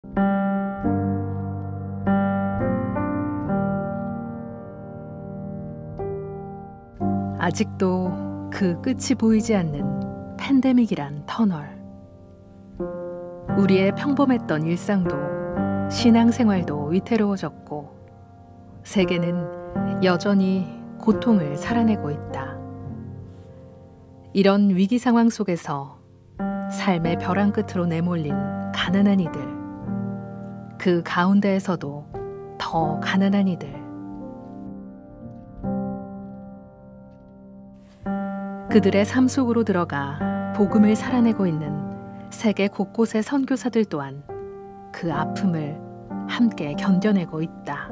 아직도 그 끝이 보이지 않는 팬데믹이란 터널. 우리의 평범했던 일상도 신앙생활도 위태로워졌고 세계는 여전히 고통을 살아내고 있다. 이런 위기 상황 속에서 삶의 벼랑 끝으로 내몰린 가난한 이들, 그 가운데에서도 더 가난한 이들, 그들의 삶 속으로 들어가 복음을 살아내고 있는 세계 곳곳의 선교사들 또한 그 아픔을 함께 견뎌내고 있다.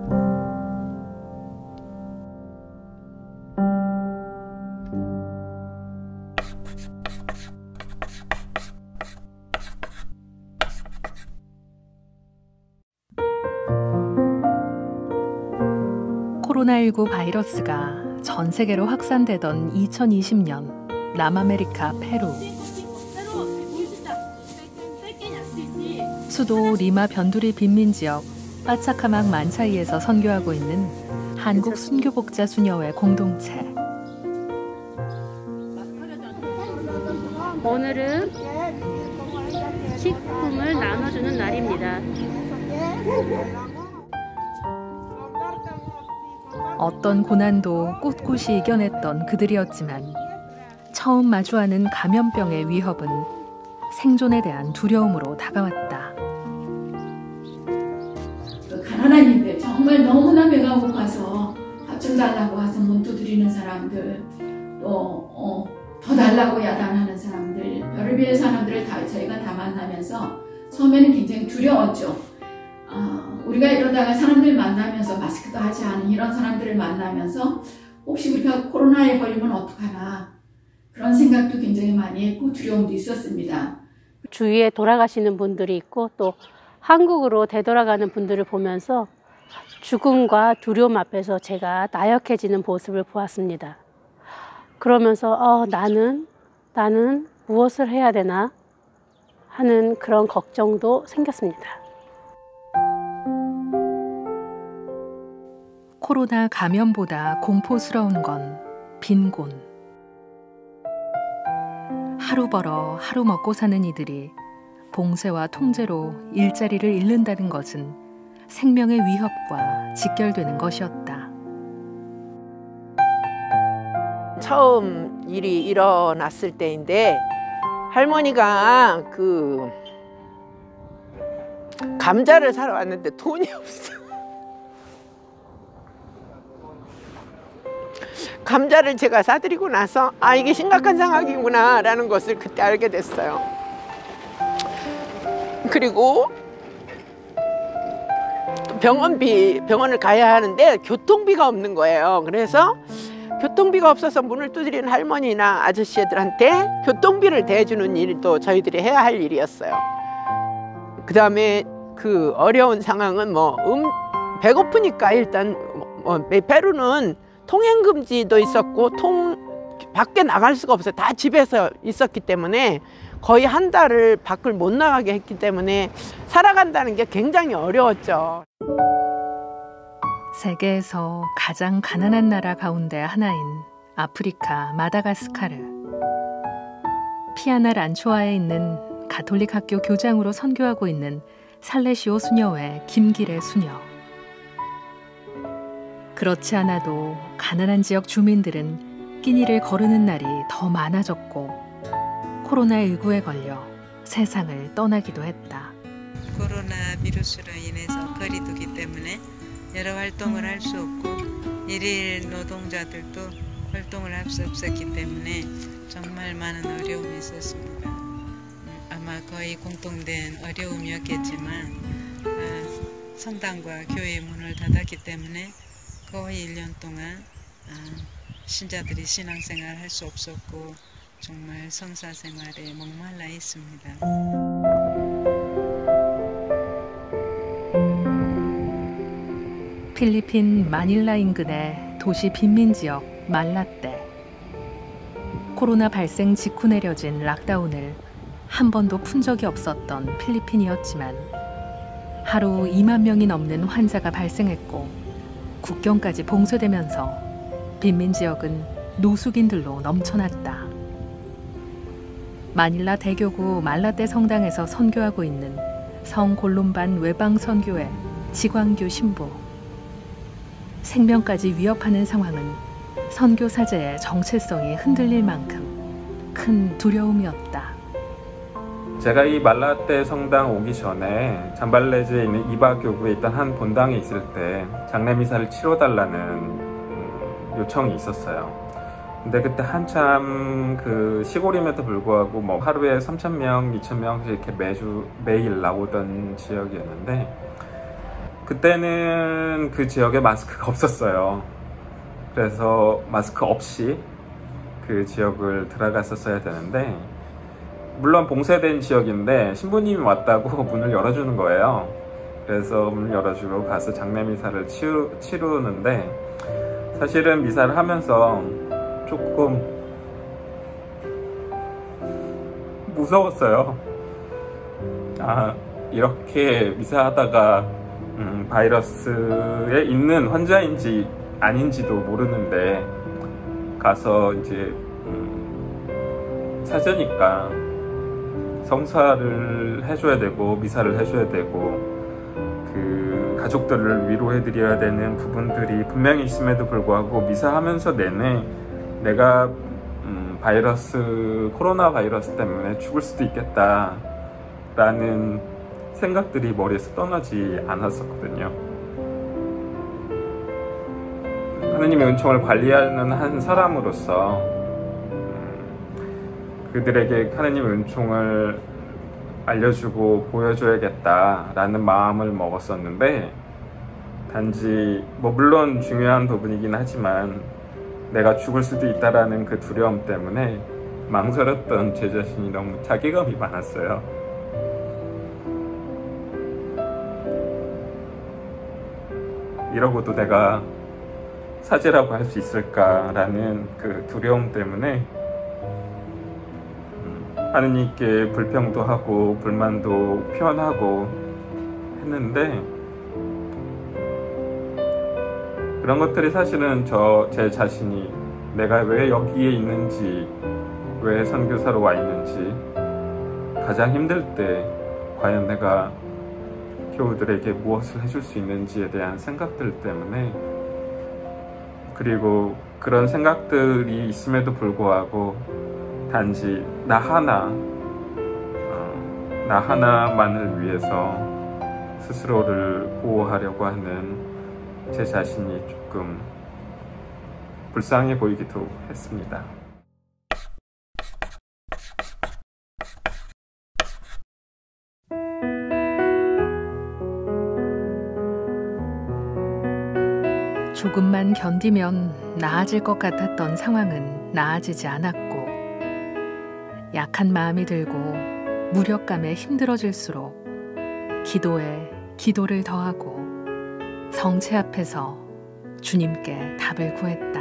코로나19 바이러스가 전 세계로 확산되던 2020년 남아메리카 페루. 수도 리마 변두리 빈민지역 빠차카막 만차이에서 선교하고 있는 한국 순교복자 수녀회 공동체. 오늘은 식품을 나눠주는 날입니다. 어떤 고난도 꿋꿋이 이겨냈던 그들이었지만 처음 마주하는 감염병의 위협은 생존에 대한 두려움으로 다가왔다. 가난한 이들, 정말 너무나 배가 고파서 밥 좀 달라고 와서 문 두드리는 사람들, 또 더 달라고 야단하는 사람들, 별의별 사람들을 저희가 다 만나면서 처음에는 굉장히 두려웠죠. 우리가 이러다가 사람들 만나면서 마스크도 하지 않은 이런 사람들을 만나면서 혹시 우리가 코로나에 걸리면 어떡하나 그런 생각도 굉장히 많이 했고 두려움도 있었습니다. 주위에 돌아가시는 분들이 있고 또 한국으로 되돌아가는 분들을 보면서 죽음과 두려움 앞에서 제가 나약해지는 모습을 보았습니다. 그러면서 나는 무엇을 해야 되나 하는 그런 걱정도 생겼습니다. 코로나 감염보다 공포스러운 건 빈곤. 하루 벌어 하루 먹고 사는 이들이 봉쇄와 통제로 일자리를 잃는다는 것은 생명의 위협과 직결되는 것이었다. 처음 일이 일어났을 때인데 할머니가 그 감자를 사러 왔는데 돈이 없어. 감자를 제가 사드리고 나서 이게 심각한 상황이구나 라는 것을 그때 알게 됐어요. 그리고 병원을 가야 하는데 교통비가 없는 거예요. 그래서 교통비가 없어서 문을 두드리는 할머니나 아저씨 애들한테 교통비를 대주는 일도 저희들이 해야 할 일이었어요. 그 다음에 그 어려운 상황은 배고프니까 일단 페루는 통행금지도 있었고 밖에 나갈 수가 없어요. 다 집에서 있었기 때문에 거의 한 달을 밖을 못 나가게 했기 때문에 살아간다는 게 굉장히 어려웠죠. 세계에서 가장 가난한 나라 가운데 하나인 아프리카 마다가스카르. 피아나 란초아에 있는 가톨릭 학교 교장으로 선교하고 있는 살레시오 수녀회 김길의 수녀. 그렇지 않아도 가난한 지역 주민들은 끼니를 거르는 날이 더 많아졌고 코로나19에 걸려 세상을 떠나기도 했다. 코로나 비루스로 인해서 거리두기 때문에 여러 활동을 할 수 없고 일일 노동자들도 활동을 할 수 없었기 때문에 정말 많은 어려움이 있었습니다. 아마 거의 공통된 어려움이었겠지만 성당과 교회 문을 닫았기 때문에 거의 1년 동안 신자들이 신앙생활 할 수 없었고 정말 성사생활에 목말라 있습니다. 필리핀 마닐라 인근의 도시 빈민지역 말라떼. 코로나 발생 직후 내려진 락다운을 한 번도 푼 적이 없었던 필리핀이었지만 하루 2만 명이 넘는 환자가 발생했고 국경까지 봉쇄되면서 빈민 지역은 노숙인들로 넘쳐났다. 마닐라 대교구 말라떼 성당에서 선교하고 있는 성골롬반 외방선교회 지광규 신부. 생명까지 위협하는 상황은 선교사제의 정체성이 흔들릴 만큼 큰 두려움이었다. 제가 이 말라떼 성당 오기 전에 잠발레즈에 있는 이바교구에 있던 한 본당에 있을 때 장례미사를 치러달라는 요청이 있었어요. 근데 그때 한참 그 시골임에도 불구하고 뭐 하루에 3,000명, 2,000명씩 이렇게 매일 나오던 지역이었는데 그때는 그 지역에 마스크가 없었어요. 그래서 마스크 없이 그 지역을 들어갔었어야 되는데 물론 봉쇄된 지역인데 신부님이 왔다고 문을 열어주는 거예요. 그래서 문을 열어주고 가서 장례미사를 치르는데 사실은 미사를 하면서 조금 무서웠어요. 아, 이렇게 미사하다가 바이러스에 있는 환자인지 아닌지도 모르는데 가서 이제 사제니까 성사를 해줘야 되고 미사를 해줘야 되고 그 가족들을 위로해드려야 되는 부분들이 분명히 있음에도 불구하고 미사하면서 내내 내가 코로나 바이러스 때문에 죽을 수도 있겠다 라는 생각들이 머리에서 떠나지 않았었거든요. 하느님의 은총을 관리하는 한 사람으로서 그들에게 하느님의 은총을 알려주고 보여줘야겠다라는 마음을 먹었었는데 단지 뭐 물론 중요한 부분이긴 하지만 내가 죽을 수도 있다라는 그 두려움 때문에 망설였던 제 자신이 너무 자괴감이 많았어요. 이러고도 내가 사제라고 할 수 있을까라는 그 두려움 때문에 하느님께 불평도 하고 불만도 표현하고 했는데 그런 것들이 사실은 제 자신이 내가 왜 여기에 있는지, 왜 선교사로 와 있는지, 가장 힘들 때 과연 내가 교우들에게 무엇을 해줄 수 있는지에 대한 생각들 때문에, 그리고 그런 생각들이 있음에도 불구하고 단지 나 하나만을 위해서 스스로를 보호하려고 하는 제 자신이 조금 불쌍해 보이기도 했습니다. 조금만 견디면 나아질 것 같았던 상황은 나아지지 않았고, 약한 마음이 들고 무력감에 힘들어질수록 기도에 기도를 더하고 성체 앞에서 주님께 답을 구했다.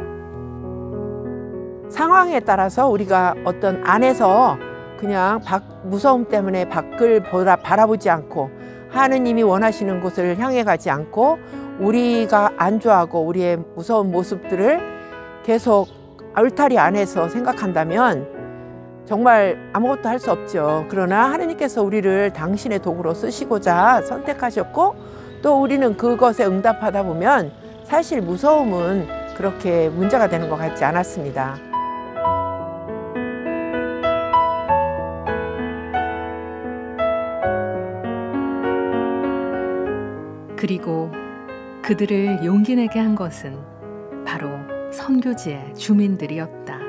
상황에 따라서 우리가 어떤 안에서 그냥 무서움 때문에 밖을 바라보지 않고 하느님이 원하시는 곳을 향해 가지 않고 우리가 안주하고 우리의 무서운 모습들을 계속 울타리 안에서 생각한다면 정말 아무것도 할 수 없죠. 그러나 하느님께서 우리를 당신의 도구로 쓰시고자 선택하셨고 또 우리는 그것에 응답하다 보면 사실 무서움은 그렇게 문제가 되는 것 같지 않았습니다. 그리고 그들을 용기 내게 한 것은 바로 선교지의 주민들이었다.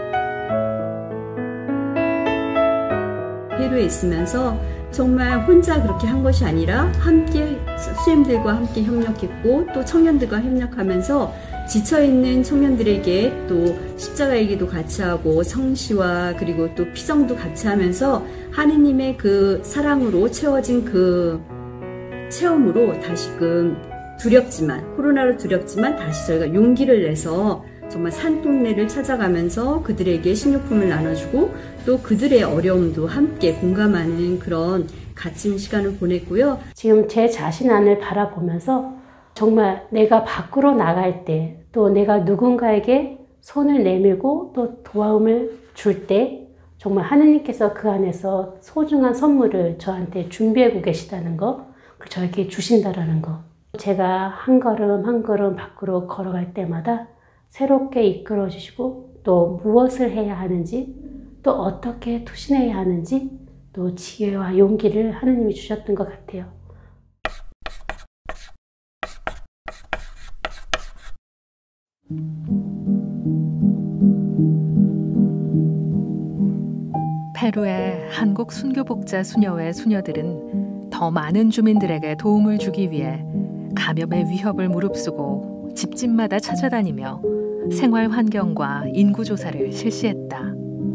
페루에 있으면서 정말 혼자 그렇게 한 것이 아니라 함께 수임들과 함께 협력했고 또 청년들과 협력하면서 지쳐있는 청년들에게 또 십자가 얘기도 같이 하고 성시와 그리고 또 피정도 같이 하면서 하느님의 그 사랑으로 채워진 그 체험으로 다시금 코로나로 두렵지만 다시 저희가 용기를 내서 정말 산동네를 찾아가면서 그들에게 식료품을 나눠주고 또 그들의 어려움도 함께 공감하는 그런 갇힌 시간을 보냈고요. 지금 제 자신 안을 바라보면서 정말 내가 밖으로 나갈 때 또 내가 누군가에게 손을 내밀고 또 도움을 줄 때 정말 하느님께서 그 안에서 소중한 선물을 저한테 준비하고 계시다는 거, 저에게 주신다라는 거. 제가 한 걸음 한 걸음 밖으로 걸어갈 때마다 새롭게 이끌어 주시고 또 무엇을 해야 하는지 또 어떻게 투신해야 하는지 또 지혜와 용기를 하느님이 주셨던 것 같아요. 페루의 한국 순교복자 수녀회 수녀들은 더 많은 주민들에게 도움을 주기 위해 감염의 위협을 무릅쓰고 집집마다 찾아다니며 생활 환경과 인구 조사를 실시했다.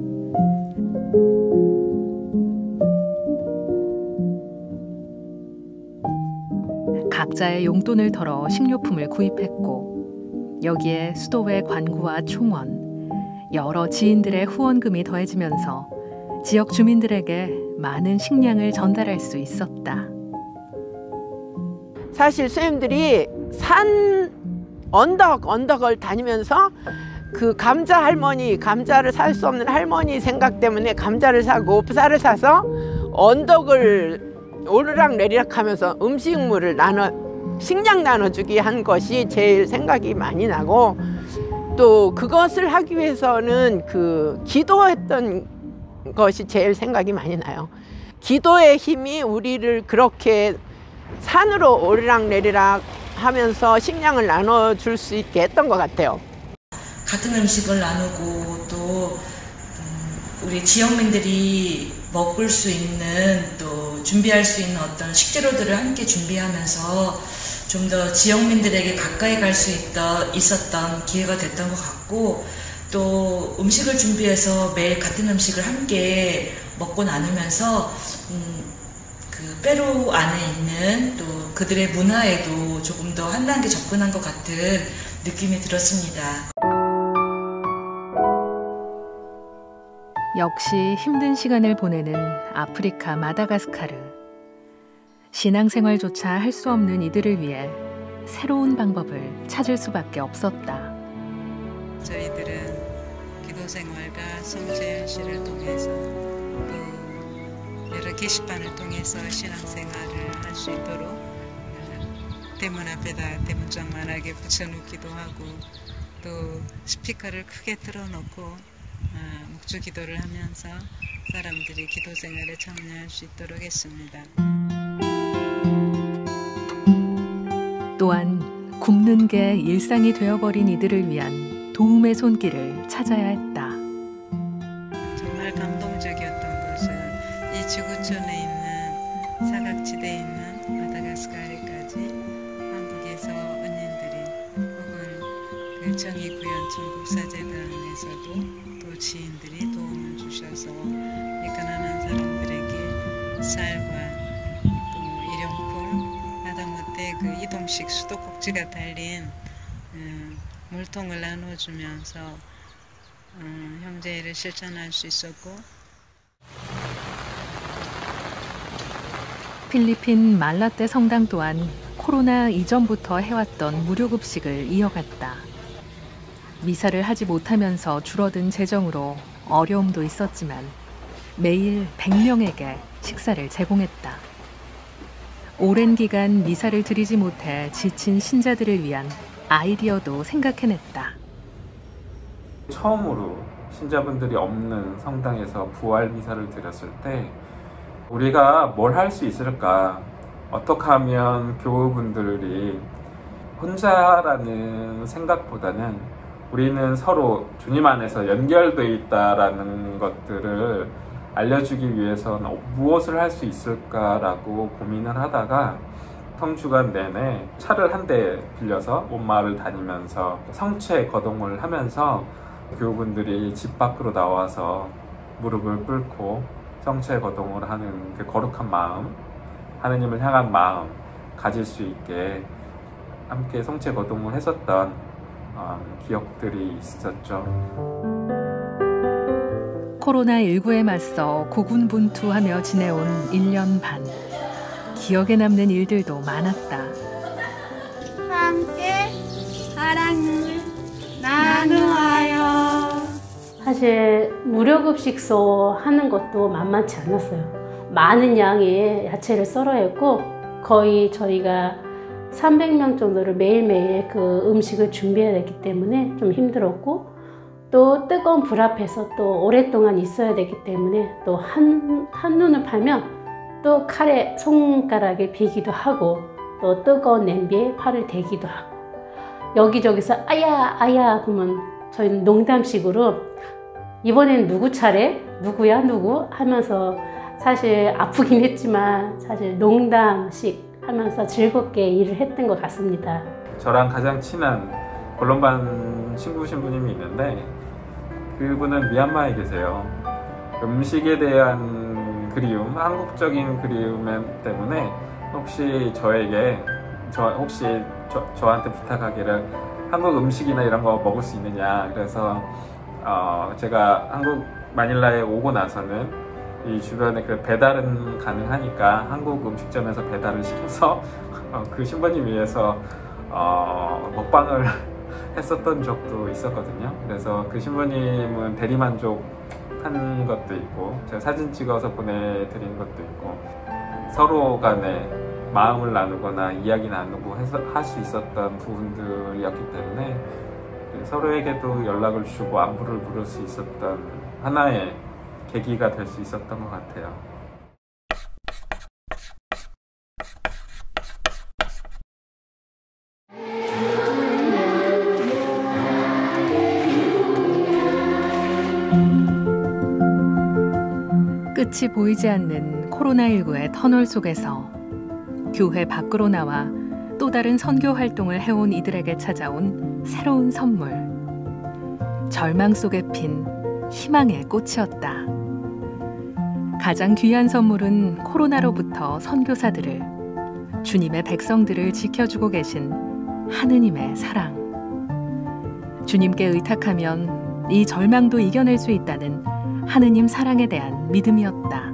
각자의 용돈을 털어 식료품을 구입했고 여기에 수도회 관구와 총원, 여러 지인들의 후원금이 더해지면서 지역 주민들에게 많은 식량을 전달할 수 있었다. 사실 선생님들이 산 언덕을 다니면서 그 감자 할머니, 감자를 살 수 없는 할머니 생각 때문에 감자를 사고 쌀을 사서 언덕을 오르락 내리락 하면서 음식물을 식량 나눠주기 한 것이 제일 생각이 많이 나고, 또 그것을 하기 위해서는 그 기도했던 것이 제일 생각이 많이 나요. 기도의 힘이 우리를 그렇게 산으로 오르락 내리락 하면서 식량을 나눠줄 수 있게 했던 것 같아요. 같은 음식을 나누고 또 우리 지역민들이 먹을 수 있는 또 준비할 수 있는 어떤 식재료들을 함께 준비하면서 좀 더 지역민들에게 가까이 갈 수 있었던 기회가 됐던 것 같고, 또 음식을 준비해서 매일 같은 음식을 함께 먹고 나누면서 그 페루 안에 있는 또 그들의 문화에도 조금 더 한 단계 접근한 것 같은 느낌이 들었습니다. 역시 힘든 시간을 보내는 아프리카 마다가스카르. 신앙생활조차 할 수 없는 이들을 위해 새로운 방법을 찾을 수밖에 없었다. 저희들은 기도생활과 성제연실을 통해서 또 여러 게시판을 통해서 신앙생활을 할 수 있도록 대문 앞에다 대문짝만하게 붙여놓기도 하고, 또 스피커를 크게 틀어놓고 묵주 기도를 하면서 사람들이 기도생활에 참여할 수 있도록 했습니다. 또한 굶는 게 일상이 되어버린 이들을 위한 도움의 손길을 찾아야 했다. 정말 감동적이었던 것은 이 지구촌에 있는 사각지대에 있는 마다가스카르까지 한국에서 언니들이 혹은 그 정의구현 중국사재단에서도 또 지인들이 도움을 주셔서 이끈하는 사람들에게 쌀과 또 일용품, 마다못해 그 이동식 수도꼭지가 달린 물통을 나눠주면서 형제를 실천할 수 있었고, 필리핀 말라떼 성당 또한 코로나 이전부터 해왔던 무료급식을 이어갔다. 미사를 하지 못하면서 줄어든 재정으로 어려움도 있었지만 매일 100명에게 식사를 제공했다. 오랜 기간 미사를 드리지 못해 지친 신자들을 위한 아이디어도 생각해냈다. 처음으로 신자분들이 없는 성당에서 부활 미사를 드렸을 때 우리가 뭘 할 수 있을까? 어떻게 하면 교우분들이 혼자라는 생각보다는 우리는 서로 주님 안에서 연결되어 있다라는 것들을 알려주기 위해서는 무엇을 할 수 있을까라고 고민을 하다가 성주간 내내 차를 한 대 빌려서 온 마을을 다니면서 성체 거동을 하면서 교우분들이 집 밖으로 나와서 무릎을 꿇고 성체 거동을 하는 그 거룩한 마음, 하느님을 향한 마음 가질 수 있게 함께 성체 거동을 했었던 기억들이 있었죠. 코로나19에 맞서 고군분투하며 지내온 1년 반. 기억에 남는 일들도 많았다. 함께 사랑을 나누어요. 사실 무료급식소 하는 것도 만만치 않았어요. 많은 양의 야채를 썰어야 했고 거의 저희가 300명 정도를 매일매일 그 음식을 준비해야 됐기 때문에 좀 힘들었고 또 뜨거운 불 앞에서 또 오랫동안 있어야 되기 때문에 또 한눈을 팔면 또 칼에 손가락을 비기도 하고 또 뜨거운 냄비에 팔을 대기도 하고 여기저기서 아야 아야 그러면 저희는 농담식으로 이번엔 누구 차례? 누구야 누구? 하면서 사실 아프긴 했지만 사실 농담식 하면서 즐겁게 일을 했던 것 같습니다. 저랑 가장 친한 콜롬반 친구 신부님이 있는데 그분은 미얀마에 계세요. 음식에 대한 그리움, 한국적인 그리움 때문에 혹시 저한테 부탁하기를 한국 음식이나 이런 거 먹을 수 있느냐. 그래서 제가 한국 마닐라에 오고 나서는 이 주변에 그 배달은 가능하니까 한국 음식점에서 배달을 시켜서 그 신부님 위해서 먹방을 했었던 적도 있었거든요. 그래서 그 신부님은 대리만족 한 것도 있고 제가 사진 찍어서 보내드린 것도 있고 서로 간에 마음을 나누거나 이야기 나누고 해서 할 수 있었던 부분들이었기 때문에 서로에게도 연락을 주고 안부를 물을 수 있었던 하나의 계기가 될 수 있었던 것 같아요. 끝이 보이지 않는 코로나19의 터널 속에서 교회 밖으로 나와 또 다른 선교 활동을 해온 이들에게 찾아온 새로운 선물. 절망 속에 핀 희망의 꽃이었다. 가장 귀한 선물은 코로나로부터 선교사들을, 주님의 백성들을 지켜주고 계신 하느님의 사랑. 주님께 의탁하면 이 절망도 이겨낼 수 있다는 하느님 사랑에 대한 믿음이었다.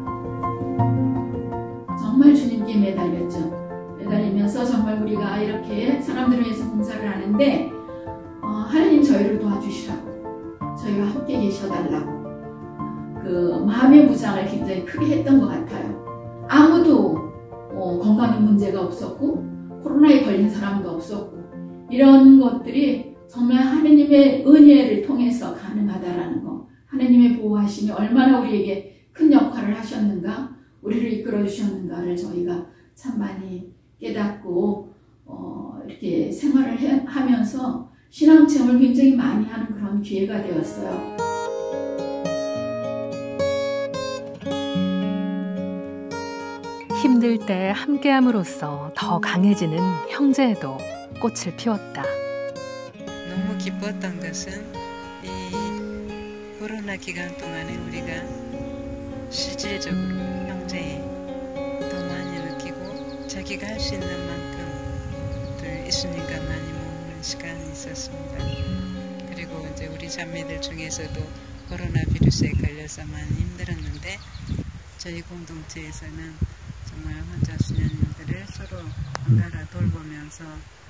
정말 주님께 매달렸죠. 매달리면서 정말 우리가 이렇게 사람들을 위해서 봉사를 하는데 하느님 저희를 도와주시라고, 저희와 함께 계셔달라고 그 마음의 무장을 굉장히 크게 했던 것 같아요. 아무도 건강에 문제가 없었고 코로나에 걸린 사람도 없었고 이런 것들이 정말 하느님의 은혜를 통해서 가능하다라는 거, 하느님의 보호하심이 얼마나 우리에게 큰 역할을 하셨는가, 우리를 이끌어 주셨는가를 저희가 참 많이 깨닫고 이렇게 생활을 하면서 신앙 체험을 굉장히 많이 하는 그런 기회가 되었어요. 힘들 때 함께함으로써 더 강해지는 형제에도 꽃을 피웠다. 너무 기뻤던 것은 이 코로나 기간 동안에 우리가 실질적으로 형제에 더 많이 느끼고 자기가 할 수 있는 만큼 있으니까 많이 모으는 시간이 있었습니다. 그리고 이제 우리 자매들 중에서도 코로나 비루스에 걸려서 많이 힘들었는데 저희 공동체에서는 정말 환자 수녀님들을 서로 번갈아 돌보면서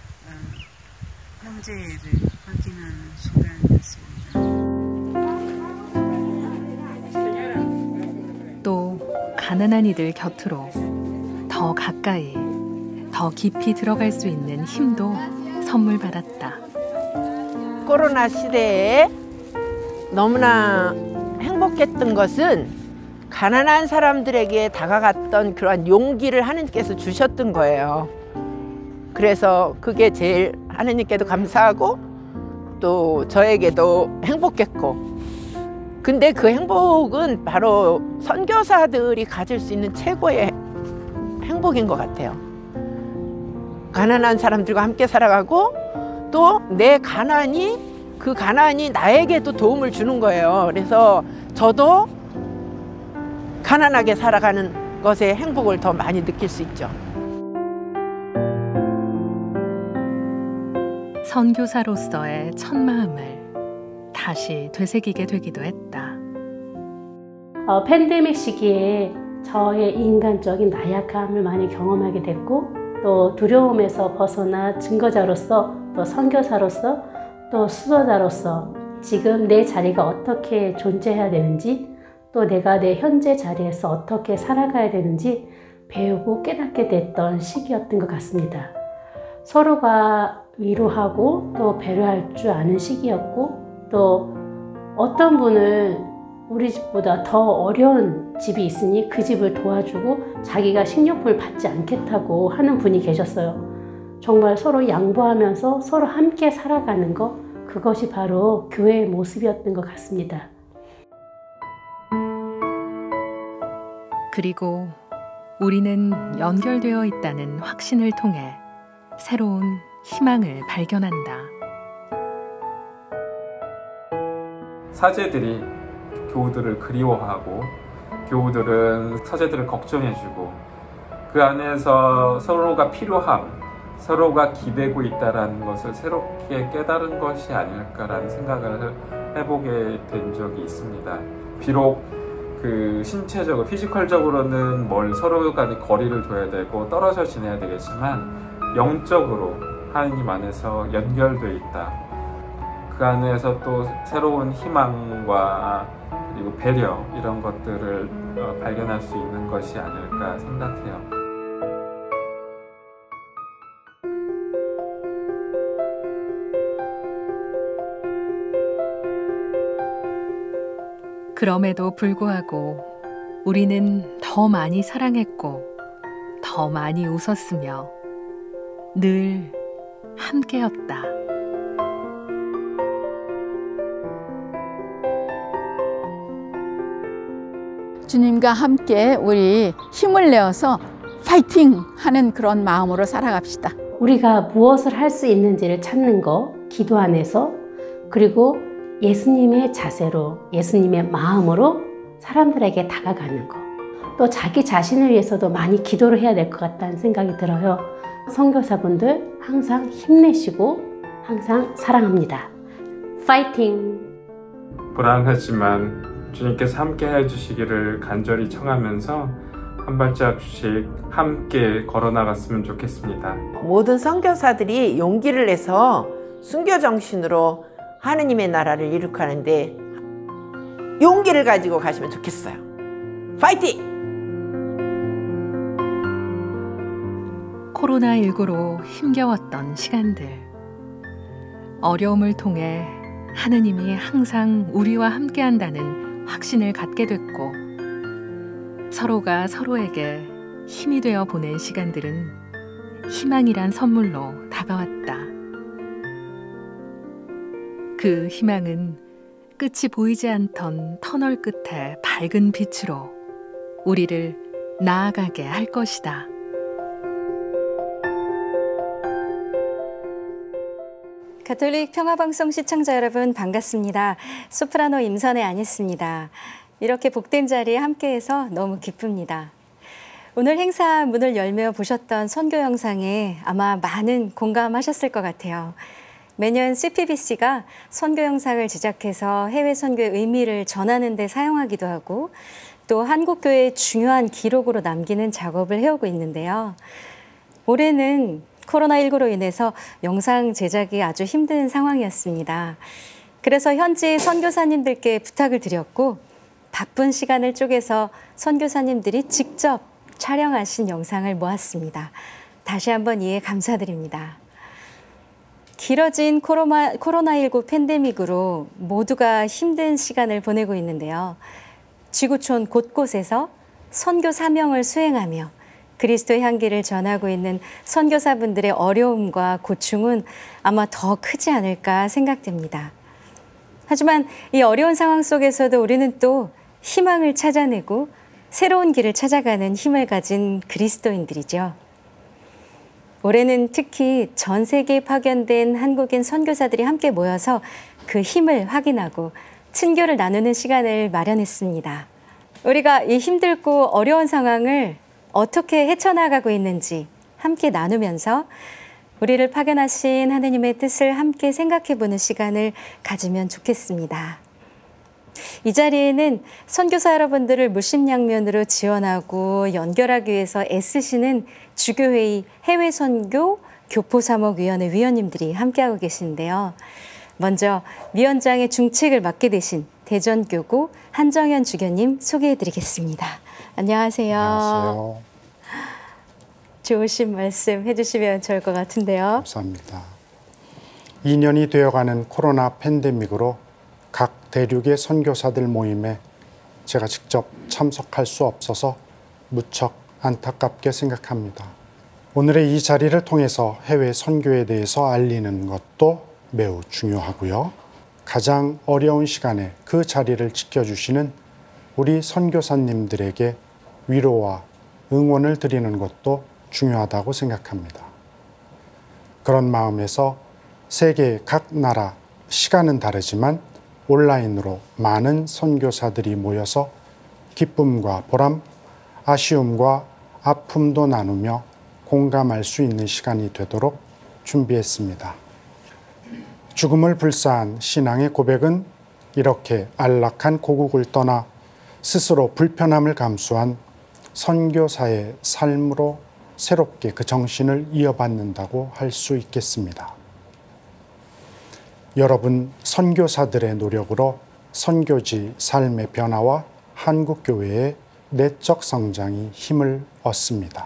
형제를 확인하는 순간이었습니다. 또 가난한 이들 곁으로 더 가까이, 더 깊이 들어갈 수 있는 힘도 선물 받았다. 코로나 시대에 너무나 행복했던 것은 가난한 사람들에게 다가갔던 그러한 용기를 하느님께서 주셨던 거예요. 그래서 그게 제일 하느님께도 감사하고 또 저에게도 행복했고, 근데 그 행복은 바로 선교사들이 가질 수 있는 최고의 행복인 것 같아요. 가난한 사람들과 함께 살아가고 또 내 가난이, 그 가난이 나에게도 도움을 주는 거예요. 그래서 저도 가난하게 살아가는 것의 행복을 더 많이 느낄 수 있죠. 선교사로서의 첫 마음을 다시 되새기게 되기도 했다. 팬데믹 시기에 저의 인간적인 나약함을 많이 경험하게 됐고 또 두려움에서 벗어나 증거자로서 또 선교사로서 또 수도자로서 지금 내 자리가 어떻게 존재해야 되는지 또 내가 내 현재 자리에서 어떻게 살아가야 되는지 배우고 깨닫게 됐던 시기였던 것 같습니다. 서로가 위로하고 또 배려할 줄 아는 시기였고 또 어떤 분은 우리 집보다 더 어려운 집이 있으니 그 집을 도와주고 자기가 식료품을 받지 않겠다고 하는 분이 계셨어요. 정말 서로 양보하면서 서로 함께 살아가는 것, 그것이 바로 교회의 모습이었던 것 같습니다. 그리고 우리는 연결되어 있다는 확신을 통해 새로운 희망을 발견한다. 사제들이 교우들을 그리워하고 교우들은 사제들을 걱정해주고 그 안에서 서로가 필요함, 서로가 기대고 있다는 것을 새롭게 깨달은 것이 아닐까라는 생각을 해보게 된 적이 있습니다. 비록 그 신체적으로, 피지컬적으로는 서로 간에 거리를 둬야 되고 떨어져 지내야 되겠지만 영적으로 하나님 안에서 연결되어 있다. 그 안에서 또 새로운 희망과 그리고 배려 이런 것들을 발견할 수 있는 것이 아닐까 생각해요. 그럼에도 불구하고 우리는 더 많이 사랑했고 더 많이 웃었으며 늘 함께였다. 주님과 함께 우리 힘을 내어서 파이팅 하는 그런 마음으로 살아갑시다. 우리가 무엇을 할 수 있는지를 찾는 것, 기도 안에서, 그리고 예수님의 자세로, 예수님의 마음으로 사람들에게 다가가는 것. 또 자기 자신을 위해서도 많이 기도를 해야 될 것 같다는 생각이 들어요. 선교사분들 항상 힘내시고 항상 사랑합니다. 파이팅! 불안하지만 주님께서 함께 해주시기를 간절히 청하면서 한 발짝씩 함께 걸어나갔으면 좋겠습니다. 모든 선교사들이 용기를 내서 순교 정신으로 하느님의 나라를 이룩하는데 용기를 가지고 가시면 좋겠어요. 파이팅! 코로나19로 힘겨웠던 시간들, 어려움을 통해 하느님이 항상 우리와 함께한다는 확신을 갖게 됐고 서로가 서로에게 힘이 되어 보낸 시간들은 희망이란 선물로 다가왔다. 그 희망은 끝이 보이지 않던 터널 끝에 밝은 빛으로 우리를 나아가게 할 것이다. 가톨릭 평화방송 시청자 여러분 반갑습니다. 소프라노 임선혜 아니스입니다. 이렇게 복된 자리에 함께해서 너무 기쁩니다. 오늘 행사 문을 열며 보셨던 선교 영상에 아마 많은 공감하셨을 것 같아요. 매년 CPBC가 선교 영상을 제작해서 해외 선교의 의미를 전하는 데 사용하기도 하고 또 한국교회의 중요한 기록으로 남기는 작업을 해오고 있는데요. 올해는 코로나19로 인해서 영상 제작이 아주 힘든 상황이었습니다. 그래서 현지 선교사님들께 부탁을 드렸고 바쁜 시간을 쪼개서 선교사님들이 직접 촬영하신 영상을 모았습니다. 다시 한번 이해 감사드립니다. 길어진 코로나19 팬데믹으로 모두가 힘든 시간을 보내고 있는데요. 지구촌 곳곳에서 선교 사명을 수행하며 그리스도의 향기를 전하고 있는 선교사분들의 어려움과 고충은 아마 더 크지 않을까 생각됩니다. 하지만 이 어려운 상황 속에서도 우리는 또 희망을 찾아내고 새로운 길을 찾아가는 힘을 가진 그리스도인들이죠. 올해는 특히 전 세계에 파견된 한국인 선교사들이 함께 모여서 그 힘을 확인하고 친교를 나누는 시간을 마련했습니다. 우리가 이 힘들고 어려운 상황을 어떻게 헤쳐나가고 있는지 함께 나누면서 우리를 파견하신 하느님의 뜻을 함께 생각해보는 시간을 가지면 좋겠습니다. 이 자리에는 선교사 여러분들을 물심양면으로 지원하고 연결하기 위해서 애쓰시는 주교회의 해외선교 교포사목위원회 위원님들이 함께하고 계신데요. 먼저 위원장의 중책을 맡게 되신 대전교구 한정현 주교님 소개해드리겠습니다. 안녕하세요. 안녕하세요. 좋으신 말씀 해주시면 좋을 것 같은데요. 감사합니다. 2년이 되어가는 코로나 팬데믹으로 각 대륙의 선교사들 모임에 제가 직접 참석할 수 없어서 무척 안타깝게 생각합니다. 오늘의 이 자리를 통해서 해외 선교에 대해서 알리는 것도 매우 중요하고요. 가장 어려운 시간에 그 자리를 지켜주시는 우리 선교사님들에게 위로와 응원을 드리는 것도 중요하다고 생각합니다. 그런 마음에서 세계 각 나라, 시간은 다르지만 온라인으로 많은 선교사들이 모여서 기쁨과 보람, 아쉬움과 아픔도 나누며 공감할 수 있는 시간이 되도록 준비했습니다. 죽음을 불사한 신앙의 고백은 이렇게 안락한 고국을 떠나 스스로 불편함을 감수한 선교사의 삶으로 새롭게 그 정신을 이어받는다고 할 수 있겠습니다. 여러분 선교사들의 노력으로 선교지 삶의 변화와 한국교회의 내적 성장이 힘을 얻습니다.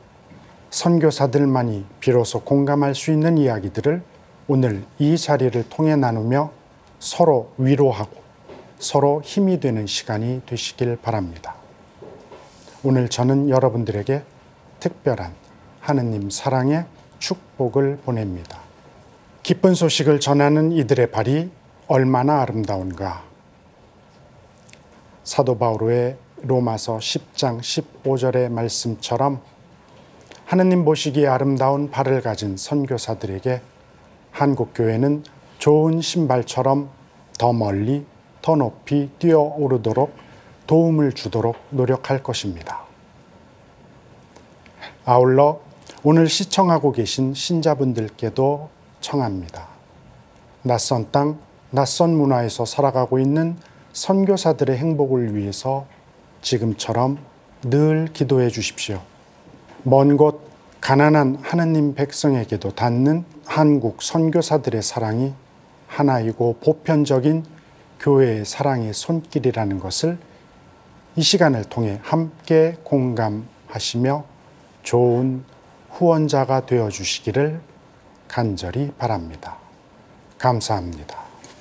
선교사들만이 비로소 공감할 수 있는 이야기들을 오늘 이 자리를 통해 나누며 서로 위로하고 서로 힘이 되는 시간이 되시길 바랍니다. 오늘 저는 여러분들에게 특별한 하느님 사랑의 축복을 보냅니다. 기쁜 소식을 전하는 이들의 발이 얼마나 아름다운가. 사도 바울의 로마서 10장 15절의 말씀처럼 하느님 보시기에 아름다운 발을 가진 선교사들에게 한국교회는 좋은 신발처럼 더 멀리 더 높이 뛰어오르도록 도움을 주도록 노력할 것입니다. 아울러 오늘 시청하고 계신 신자분들께도 청합니다. 낯선 땅, 낯선 문화에서 살아가고 있는 선교사들의 행복을 위해서 지금처럼 늘 기도해 주십시오. 먼 곳 가난한 하느님 백성에게도 닿는 한국 선교사들의 사랑이 하나이고 보편적인 교회의 사랑의 손길이라는 것을 이 시간을 통해 함께 공감하시며 좋은 후원자가 되어 주시기를 간절히 바랍니다. 감사합니다.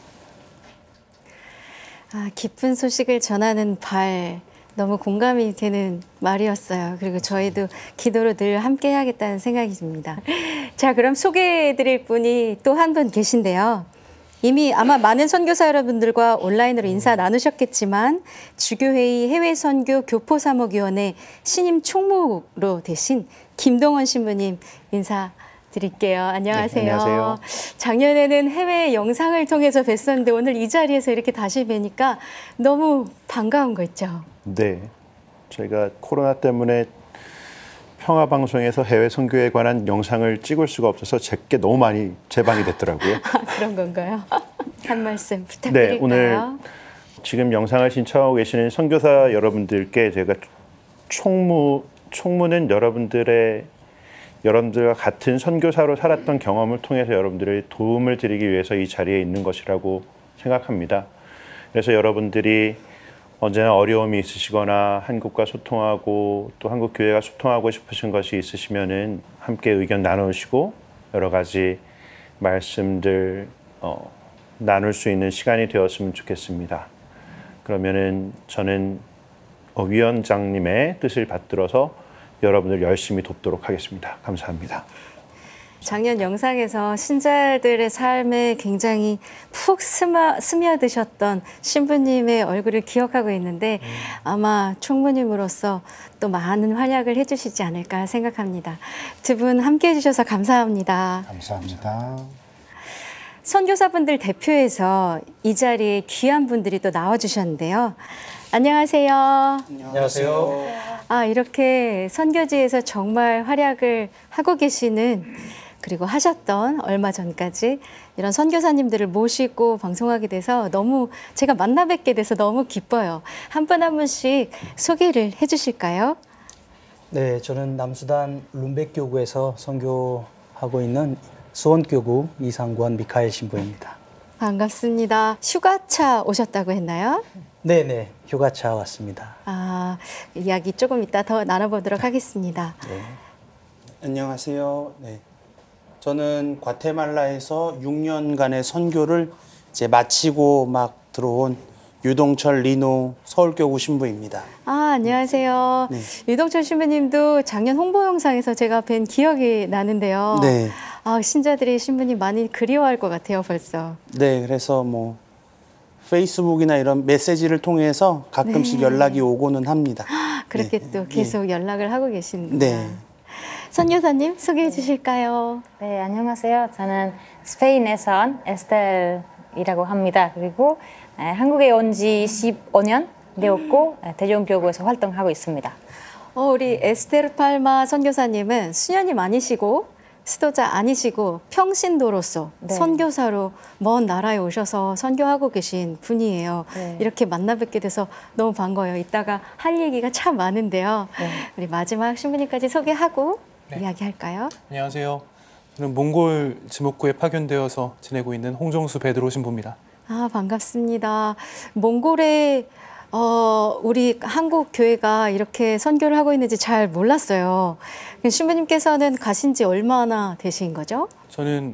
기쁜 소식을 전하는 발, 너무 공감이 되는 말이었어요. 그리고 저희도 기도로 늘 함께 해야겠다는 생각이 듭니다. 자, 그럼 소개해드릴 분이 또 한 분 계신데요. 이미 아마 많은 선교사 여러분들과 온라인으로 인사 나누셨겠지만 주교회의 해외선교 교포사목위원회 신임 총무로 되신 김동원 신부님 인사드릴게요. 안녕하세요. 네, 안녕하세요. 작년에는 해외 영상을 통해서 뵀었는데 오늘 이 자리에서 이렇게 다시 뵈니까 너무 반가운 거 있죠? 네. 저희가 코로나 때문에 평화방송에서 해외 선교에 관한 영상을 찍을 수가 없어서 제게 너무 많이 제방이 됐더라고요. 그런 건가요? 한 말씀 부탁드릴까요? 네, 오늘 지금 영상을 신청하고 계시는 선교사 여러분들께 제가 총무는 여러분들과 같은 선교사로 살았던 경험을 통해서 여러분들의 도움을 드리기 위해서 이 자리에 있는 것이라고 생각합니다. 그래서 여러분들이 언제나 어려움이 있으시거나 한국과 소통하고 또 한국 교회가 소통하고 싶으신 것이 있으시면은 함께 의견 나누시고 여러 가지 말씀들 나눌 수 있는 시간이 되었으면 좋겠습니다. 그러면은 저는 위원장님의 뜻을 받들어서 여러분들 열심히 돕도록 하겠습니다. 감사합니다. 작년 영상에서 신자들의 삶에 굉장히 푹 스며드셨던 신부님의 얼굴을 기억하고 있는데 아마 총무님으로서 또 많은 활약을 해주시지 않을까 생각합니다. 두 분 함께해 주셔서 감사합니다. 감사합니다. 선교사분들 대표해서 이 자리에 귀한 분들이 또 나와주셨는데요. 안녕하세요. 안녕하세요. 이렇게 선교지에서 정말 활약을 하고 계시는 그리고 하셨던 얼마 전까지 이런 선교사님들을 모시고 방송하게 돼서 너무 제가 만나 뵙게 돼서 너무 기뻐요. 한 분 한 분씩 소개를 해주실까요? 네, 저는 남수단 룸백교구에서 선교하고 있는 수원교구 이상권 미카엘 신부입니다. 반갑습니다. 휴가차 오셨다고 했나요? 네네, 휴가차 왔습니다. 아, 이야기 조금 이따 더 나눠보도록 하겠습니다. 네. 안녕하세요. 네. 저는 과테말라에서 6년간의 선교를 이제 마치고 막 들어온 유동철 리노 서울교구 신부입니다. 아, 안녕하세요. 네. 유동철 신부님도 작년 홍보 영상에서 제가 뵌 기억이 나는데요. 네. 아, 신자들이 신부님 많이 그리워할 것 같아요, 벌써. 네, 그래서 뭐 페이스북이나 이런 메시지를 통해서 가끔씩 네. 연락이 오고는 합니다. 그렇게 네. 또 계속 연락을 하고 계십니다. 네. 선교사님 소개해 주실까요? 네, 안녕하세요. 저는 스페인에서 온 에스텔이라고 합니다. 그리고 한국에 온 지 15년 되었고 대종교구에서 활동하고 있습니다. 우리 에스테르 팔마 선교사님은 수녀님 아니시고 수도자 아니시고 평신도로서 네. 선교사로 먼 나라에 오셔서 선교하고 계신 분이에요. 네. 이렇게 만나 뵙게 돼서 너무 반가워요. 이따가 할 얘기가 참 많은데요. 네. 우리 마지막 신부님까지 소개하고 이야기할까요? 안녕하세요. 저는 몽골 지목구에 파견되어서 지내고 있는 홍정수 베드로 신부입니다. 아, 반갑습니다. 몽골에 우리 한국 교회가 이렇게 선교를 하고 있는지 잘 몰랐어요. 신부님께서는 가신 지 얼마나 되신 거죠? 저는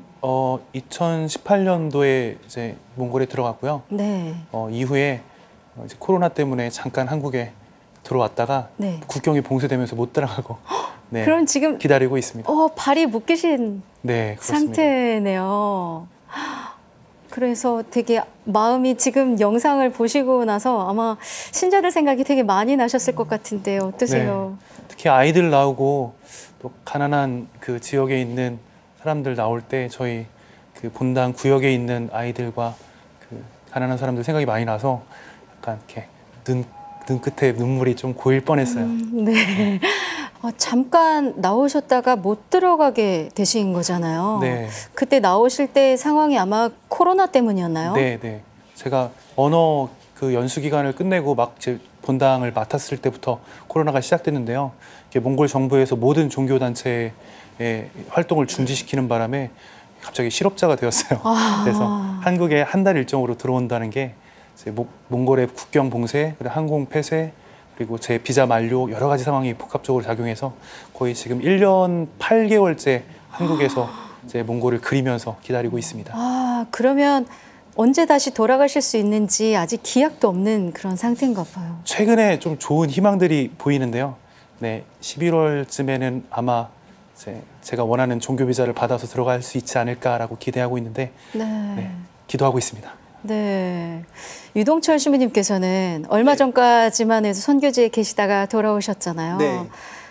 2018년도에 이제 몽골에 들어갔고요. 네. 이후에 이제 코로나 때문에 잠깐 한국에 들어왔다가 네. 국경이 봉쇄되면서 못 들어가고 네, 그럼 지금 기다리고 있습니다. 발이 묶이신 네, 그렇습니다. 상태네요. 그래서 되게 마음이 지금 영상을 보시고 나서 아마 신자들 생각이 되게 많이 나셨을 것 같은데 어떠세요? 네. 특히 아이들 나오고 또 가난한 그 지역에 있는 사람들 나올 때 저희 그 본당 구역에 있는 아이들과 그 가난한 사람들 생각이 많이 나서 약간 이렇게 눈끝에 눈물이 좀 고일 뻔했어요. 네. 잠깐 나오셨다가 못 들어가게 되신 거잖아요. 네. 그때 나오실 때 상황이 아마 코로나 때문이었나요? 네, 네. 제가 언어 그 연수 기간을 끝내고 막 제 본당을 맡았을 때부터 코로나가 시작됐는데요. 이게 몽골 정부에서 모든 종교 단체의 활동을 중지시키는 바람에 갑자기 실업자가 되었어요. 그래서 한국에 한 달 일정으로 들어온다는 게 이제 몽골의 국경 봉쇄, 그리고 항공 폐쇄, 그리고 제 비자 만료 여러 가지 상황이 복합적으로 작용해서 거의 지금 1년 8개월째 한국에서 이제 몽골을 그리면서 기다리고 있습니다. 아, 그러면 언제 다시 돌아가실 수 있는지 아직 기약도 없는 그런 상태인가 봐요. 최근에 좀 좋은 희망들이 보이는데요. 네, 11월쯤에는 아마 제가 원하는 종교 비자를 받아서 들어갈 수 있지 않을까라고 기대하고 있는데 네, 기도하고 있습니다. 네, 유동철 신부님께서는 얼마 전까지만 해도 선교지에 계시다가 돌아오셨잖아요. 네.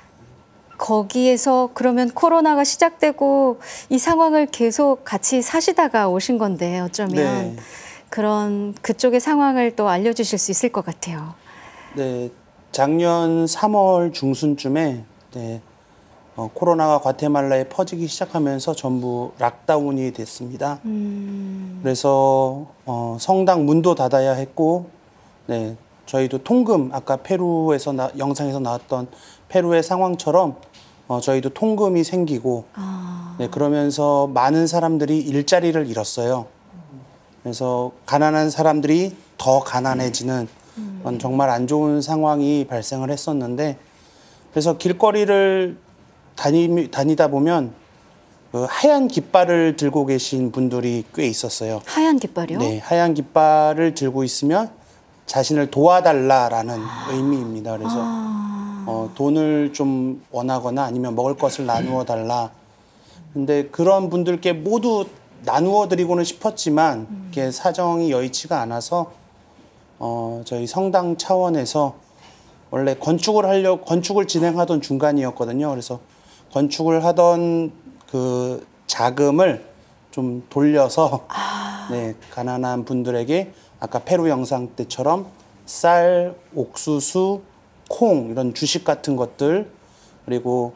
거기에서 그러면 코로나가 시작되고 이 상황을 계속 같이 사시다가 오신 건데 어쩌면 네. 그런 그쪽의 상황을 또 알려주실 수 있을 것 같아요. 네, 작년 3월 중순쯤에 코로나가 과테말라에 퍼지기 시작하면서 전부 락다운이 됐습니다. 그래서 성당 문도 닫아야 했고, 네, 저희도 통금, 아까 페루에서 영상에서 나왔던 페루의 상황처럼 저희도 통금이 생기고, 네, 그러면서 많은 사람들이 일자리를 잃었어요. 그래서 가난한 사람들이 더 가난해지는 정말 안 좋은 상황이 발생을 했었는데, 그래서 길거리를 다니다 보면 그 하얀 깃발을 들고 계신 분들이 꽤 있었어요. 하얀 깃발이요? 네, 하얀 깃발을 들고 있으면 자신을 도와달라라는 의미입니다. 그래서 돈을 좀 원하거나 아니면 먹을 것을 나누어 달라. 근데 그런 분들께 모두 나누어 드리고는 싶었지만 이게 사정이 여의치가 않아서 저희 성당 차원에서 원래 건축을 진행하던 중간이었거든요. 그래서 건축을 하던 그 자금을 좀 돌려서 네, 가난한 분들에게 아까 페루 영상 때처럼 쌀, 옥수수, 콩 이런 주식 같은 것들 그리고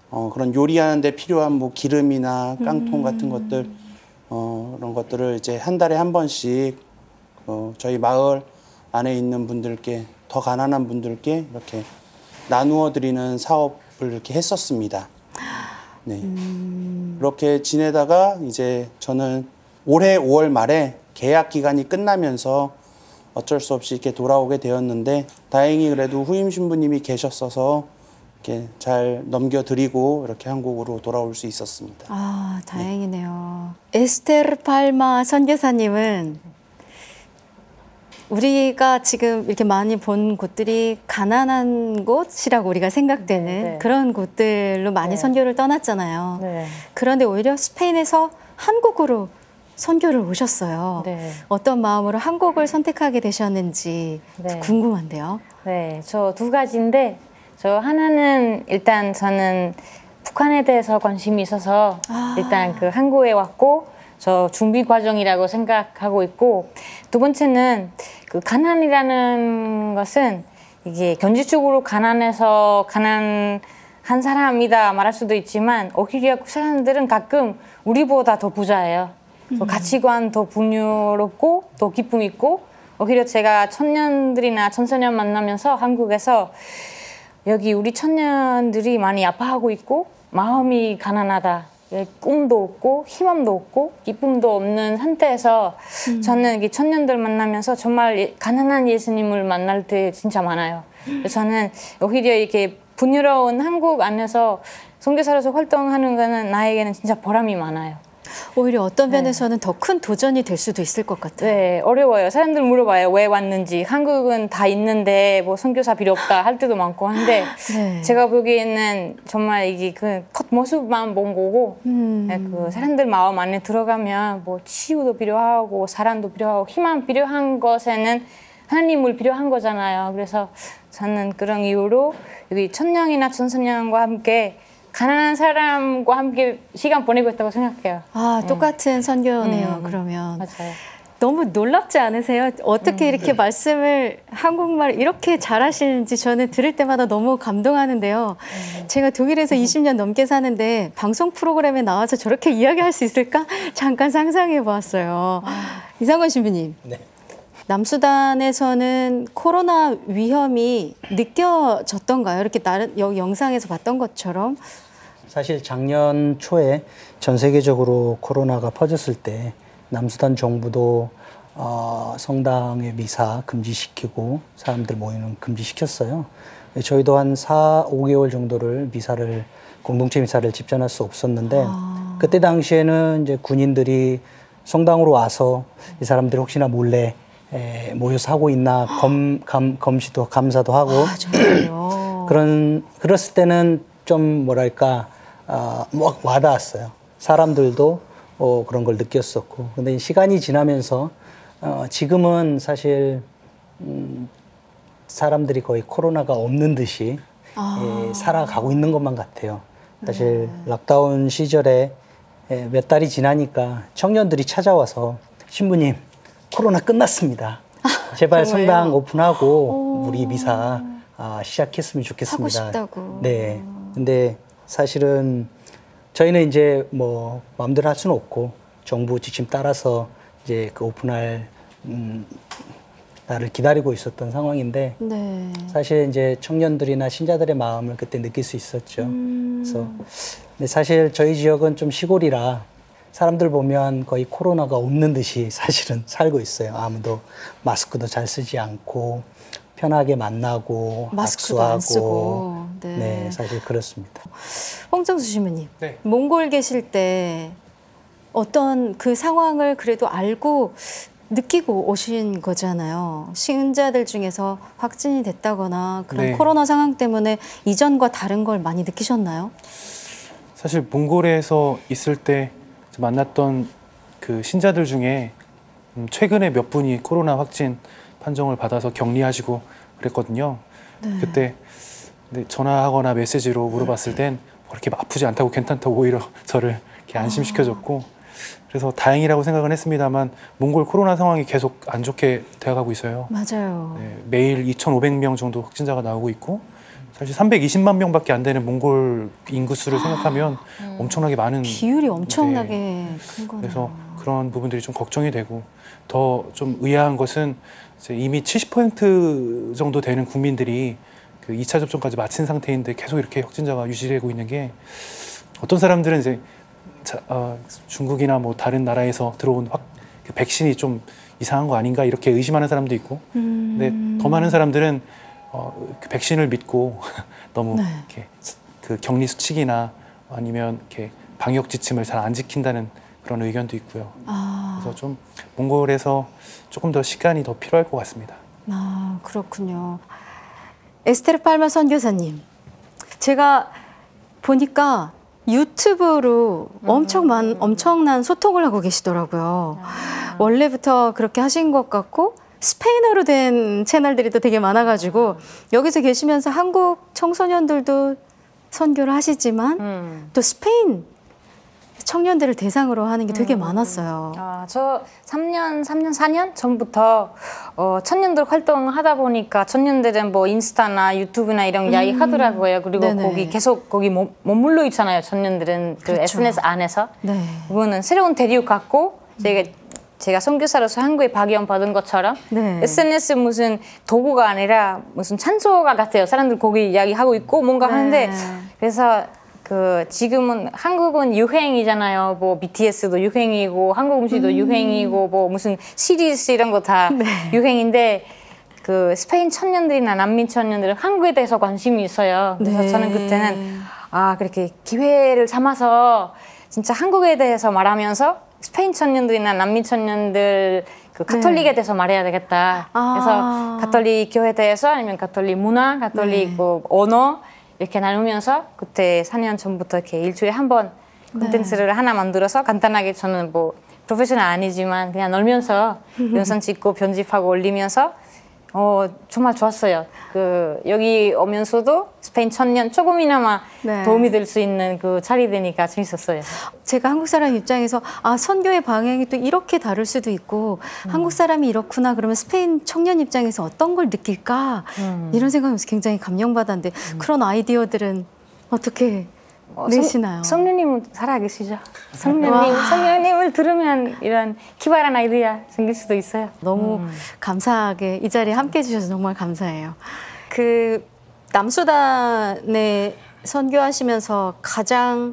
그런 요리하는데 필요한 뭐 기름이나 깡통 같은 것들 그런 것들을 이제 한 달에 한 번씩 저희 마을 안에 있는 분들께 더 가난한 분들께 이렇게 나누어 드리는 사업을 이렇게 했었습니다. 네. 그렇게 지내다가 이제 저는 올해 5월 말에 계약 기간이 끝나면서 어쩔 수 없이 이렇게 돌아오게 되었는데 다행히 그래도 후임 신부님이 계셨어서 이렇게 잘 넘겨드리고 이렇게 한국으로 돌아올 수 있었습니다. 아, 다행이네요. 에스테르 팔마 선교사님은 우리가 지금 이렇게 많이 본 곳들이 가난한 곳이라고 우리가 생각되는 그런 곳들로 많이 선교를 떠났잖아요. 그런데 오히려 스페인에서 한국으로 선교를 오셨어요. 어떤 마음으로 한국을 선택하게 되셨는지 궁금한데요. 네, 저 두 가지인데 저 하나는 일단 저는 북한에 대해서 관심이 있어서 일단 그 한국에 왔고 저 준비 과정이라고 생각하고 있고 두 번째는 그 가난이라는 것은 이게 경제적으로 가난해서 가난한 사람이다 말할 수도 있지만 오히려 그 사람들은 가끔 우리보다 더 부자예요. 가치관 더 풍요롭고 더 기쁨 있고 오히려 제가 청년들이나 청소년 만나면서 한국에서 여기 우리 청년들이 많이 아파하고 있고 마음이 가난하다. 꿈도 없고 희망도 없고 기쁨도 없는 상태에서 저는 이 청년들 만나면서 정말 가난한 예수님을 만날 때 진짜 많아요. 그래서 저는 오히려 이렇게 분유로운 한국 안에서 선교사로서 활동하는 거는 나에게는 진짜 보람이 많아요. 오히려 어떤 면에서는 더 큰 도전이 될 수도 있을 것 같아요. 네, 어려워요. 사람들 물어봐요. 왜 왔는지. 한국은 다 있는데 뭐 선교사 필요 없다 할 때도 많고 한데 제가 보기에는 정말 이게 그 겉모습만 본 거고 그 사람들 마음 안에 들어가면 뭐 치유도 필요하고 사랑도 필요하고 희망 필요한 것에는 하나님을 필요한 거잖아요. 그래서 저는 그런 이유로 여기 청년이나 청소년과 함께 가난한 사람과 함께 시간 보내고 있다고 생각해요. 아, 똑같은 선교네요. 그러면. 맞아요. 너무 놀랍지 않으세요? 어떻게 이렇게 말씀을 한국말 이렇게 잘하시는지 저는 들을 때마다 너무 감동하는데요. 제가 독일에서 20년 넘게 사는데 방송 프로그램에 나와서 저렇게 이야기할 수 있을까? 잠깐 상상해 보았어요. 이상권 신부님. 네. 남수단에서는 코로나 위험이 느껴졌던가요? 이렇게 여기 영상에서 봤던 것처럼? 사실 작년 초에 전 세계적으로 코로나가 퍼졌을 때 남수단 정부도 성당의 미사 금지시키고 사람들 모이는 금지시켰어요. 저희도 한 5개월 정도를 공동체 미사를 집전할 수 없었는데 그때 당시에는 이제 군인들이 성당으로 와서 이 사람들이 혹시나 몰래 모여서 하고 있나 검시도 감사도 하고 그랬을 때는 좀 뭐랄까 와닿았어요. 사람들도 그런 걸 느꼈었고 근데 시간이 지나면서 지금은 사실 사람들이 거의 코로나가 없는 듯이 살아가고 있는 것만 같아요. 사실 락다운 시절에 몇 달이 지나니까 청년들이 찾아와서 신부님 코로나 끝났습니다. 제발 성당 오픈하고 우리 미사 시작했으면 좋겠습니다. 하고 싶다고. 네. 근데 사실은 저희는 이제 뭐 마음대로 할 수는 없고 정부 지침 따라서 이제 그 오픈할 날을 기다리고 있었던 상황인데 사실 이제 청년들이나 신자들의 마음을 그때 느낄 수 있었죠. 그래서 근데 사실 저희 지역은 좀 시골이라 사람들 보면 거의 코로나가 없는 듯이 사실은 살고 있어요. 아무도 마스크도 잘 쓰지 않고 편하게 만나고 마스크도 안 쓰고. 네, 사실 그렇습니다. 홍정수 신부님, 몽골 계실 때 어떤 그 상황을 그래도 알고 느끼고 오신 거잖아요. 신자들 중에서 확진이 됐다거나 그런 코로나 상황 때문에 이전과 다른 걸 많이 느끼셨나요? 사실 몽골에서 있을 때 만났던 그 신자들 중에 최근에 몇 분이 코로나 확진 판정을 받아서 격리하시고 그랬거든요. 그때 전화하거나 메시지로 물어봤을 땐 그렇게 아프지 않다고 괜찮다고 오히려 저를 이렇게 안심시켜줬고 그래서 다행이라고 생각은 했습니다만 몽골 코로나 상황이 계속 안 좋게 되어가고 있어요. 맞아요. 매일 2,500명 정도 확진자가 나오고 있고 사실 320만 명밖에 안 되는 몽골 인구수를 생각하면 엄청나게 많은 비율이 엄청나게 큰 거네요. 그래서 그런 부분들이 좀 걱정이 되고 더 좀 의아한 것은 이제 이미 70% 정도 되는 국민들이 그 2차 접종까지 마친 상태인데 계속 이렇게 확진자가 유지되고 있는 게 어떤 사람들은 이제 중국이나 뭐 다른 나라에서 들어온 그 백신이 좀 이상한 거 아닌가 이렇게 의심하는 사람도 있고 근데 더 많은 사람들은 그 백신을 믿고 너무 이렇게 그 격리 수칙이나 아니면 이렇게 방역 지침을 잘 안 지킨다는 그런 의견도 있고요. 그래서 좀 몽골에서 조금 더 시간이 더 필요할 것 같습니다. 아, 그렇군요. 에스테르 팔마 선교사님, 제가 보니까 유튜브로 엄청난 소통을 하고 계시더라고요. 원래부터 그렇게 하신 것 같고 스페인어로 된 채널들이 또 되게 많아가지고 여기서 계시면서 한국 청소년들도 선교를 하시지만 또 스페인 청년들을 대상으로 하는 게 되게 많았어요. 저 4년 전부터 청년들 활동하다 보니까 청년들은 뭐 인스타나 유튜브나 이런 이야기 하더라고요. 그리고 네네. 거기 계속 거기 머물러 있잖아요. 청년들은 그 그렇죠. SNS 안에서. 네. 그거는 새로운 대륙 같고 제가 선교사로서 한국에 박연 받은 것처럼 네. SNS 무슨 도구가 아니라 무슨 찬소가 같아요. 사람들 거기 이야기하고 있고 뭔가 하는데 그래서 지금은 한국은 유행이잖아요. 뭐 BTS도 유행이고 한국 음식도 유행이고 뭐 무슨 시리즈 이런 거 다 유행인데 그 스페인 청년들이나 난민 청년들은 한국에 대해서 관심이 있어요. 그래서 저는 그때는 그렇게 기회를 삼아서 진짜 한국에 대해서 말하면서 스페인 청년들이나 난민 청년들 그 가톨릭에 대해서 말해야 되겠다. 그래서 가톨릭 교회에 대해서 아니면 가톨릭 문화, 가톨릭 뭐 언어 이렇게 나누면서 그때 4년 전부터 이렇게 일주일에 한 번 콘텐츠를 하나 만들어서 간단하게 저는 뭐 프로페셔널 아니지만 그냥 놀면서 영상 찍고 편집하고 올리면서 정말 좋았어요. 여기 오면서도 스페인 청년 조금이나마 도움이 될 수 있는 그 자리 되니까 재밌었어요. 제가 한국 사람 입장에서 선교의 방향이 또 이렇게 다를 수도 있고 한국 사람이 이렇구나 그러면 스페인 청년 입장에서 어떤 걸 느낄까 이런 생각하면서 굉장히 감명받았는데 그런 아이디어들은 어떻게 내시나요? 성령님은 살아계시죠. 성령님을 들으면 이런 기발한 아이디어 생길 수도 있어요. 너무 감사하게 이 자리에 함께해 주셔서 정말 감사해요. 남수단에 선교하시면서 가장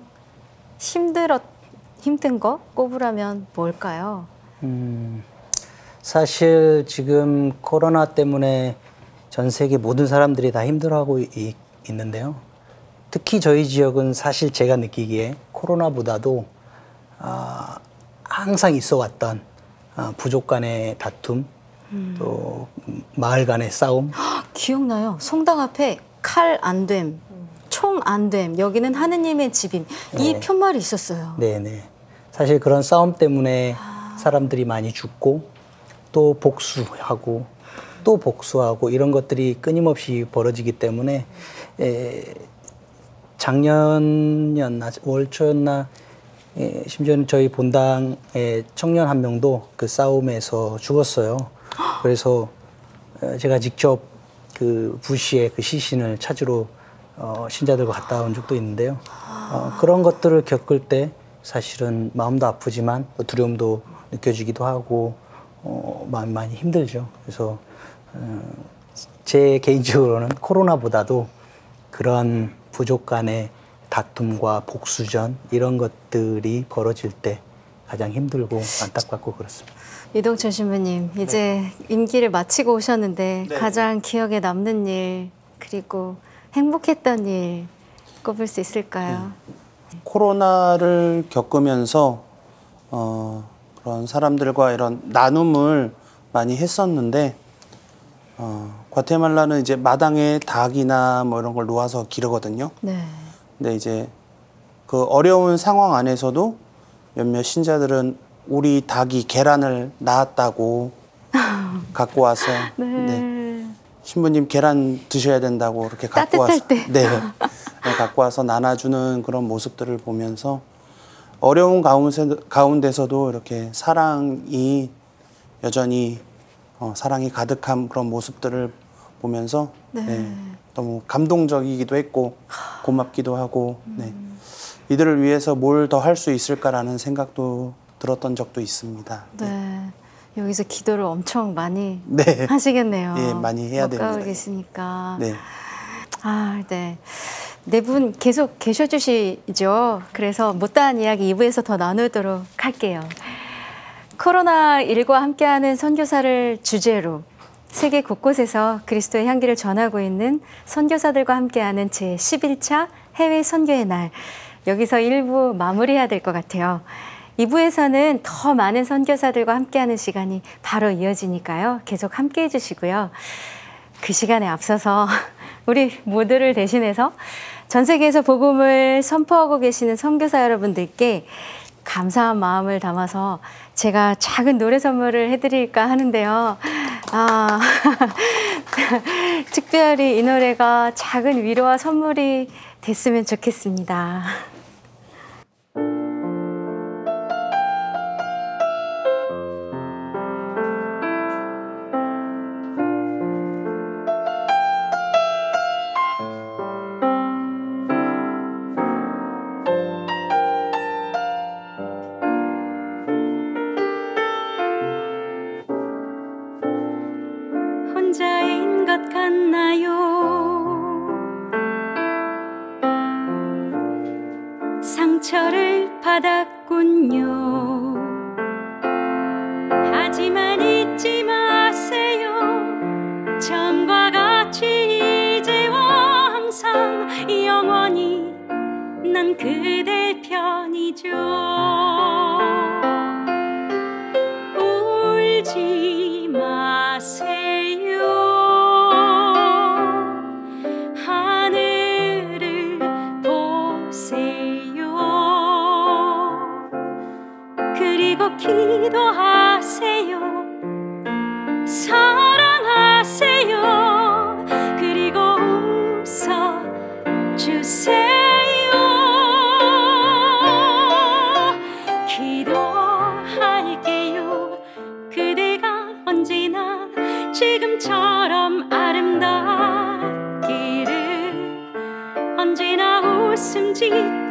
힘든 거 꼽으라면 뭘까요? 사실 지금 코로나 때문에 전 세계 모든 사람들이 다 힘들어하고 있는데요. 특히 저희 지역은 사실 제가 느끼기에 코로나보다도 항상 있어 왔던 부족 간의 다툼, 또 마을 간의 싸움. 기억나요. 성당 앞에 칼 안 됨, 총 안 됨, 여기는 하느님의 집임. 이 편말이 있었어요. 네네. 사실 그런 싸움 때문에 사람들이 많이 죽고 또 복수하고 또 복수하고 이런 것들이 끊임없이 벌어지기 때문에 작년이었나 올 초였나 심지어는 저희 본당의 청년 한 명도 그 싸움에서 죽었어요. 그래서 제가 직접 그 부시의 그 시신을 찾으러 신자들과 갔다 온 적도 있는데요. 그런 것들을 겪을 때 사실은 마음도 아프지만 두려움도 느껴지기도 하고 마음이 많이 힘들죠. 그래서 제 개인적으로는 코로나보다도 그런 부족 간의 다툼과 복수전 이런 것들이 벌어질 때 가장 힘들고 안타깝고 그렇습니다. 이동철 신부님, 이제 임기를 마치고 오셨는데 가장 기억에 남는 일 그리고 행복했던 일 꼽을 수 있을까요? 코로나를 겪으면서 그런 사람들과 이런 나눔을 많이 했었는데 과테말라는 이제 마당에 닭이나 뭐 이런 걸 놓아서 기르거든요. 근데 이제 그 어려운 상황 안에서도 몇몇 신자들은 우리 닭이 계란을 낳았다고 갖고 와서 신부님 계란 드셔야 된다고 이렇게 갖고 와서 갖고 와서 나눠주는 그런 모습들을 보면서 어려운 가운데서도 이렇게 사랑이 여전히 사랑이 가득한 그런 모습들을 보면서 네, 너무 감동적이기도 했고 고맙기도 하고 네. 이들을 위해서 뭘 더 할 수 있을까라는 생각도 들었던 적도 있습니다. 네. 여기서 기도를 엄청 많이 네. 하시겠네요. 예, 많이 해야 됩니다. 가까이 계시니까. 네. 아, 네. 네 분 계속 계셔주시죠. 그래서 못다한 이야기 2부에서 더 나누도록 할게요. 코로나19와 함께하는 선교사를 주제로 세계 곳곳에서 그리스도의 향기를 전하고 있는 선교사들과 함께하는 제11차 해외 선교의 날. 여기서 1부 마무리해야 될 것 같아요. 2부에서는 더 많은 선교사들과 함께하는 시간이 바로 이어지니까요. 계속 함께해 주시고요. 그 시간에 앞서서 우리 모두를 대신해서 전 세계에서 복음을 선포하고 계시는 선교사 여러분들께 감사한 마음을 담아서 제가 작은 노래 선물을 해드릴까 하는데요. 특별히 이 노래가 작은 위로와 선물이 됐으면 좋겠습니다. 혼자인 것 같나요? 상처를 받았군요. 하지만 잊지 마세요. 처음과 같이 이제와 항상 영원히 난 그댈 편이죠. 울지 마세요. 하늘을 보세요. 그리고 기도하세요. 사랑하세요. 그리고 웃어주세요. 기도할게요. 그대가 언제나 지금처럼 아름답기를, 언제나 웃음 짓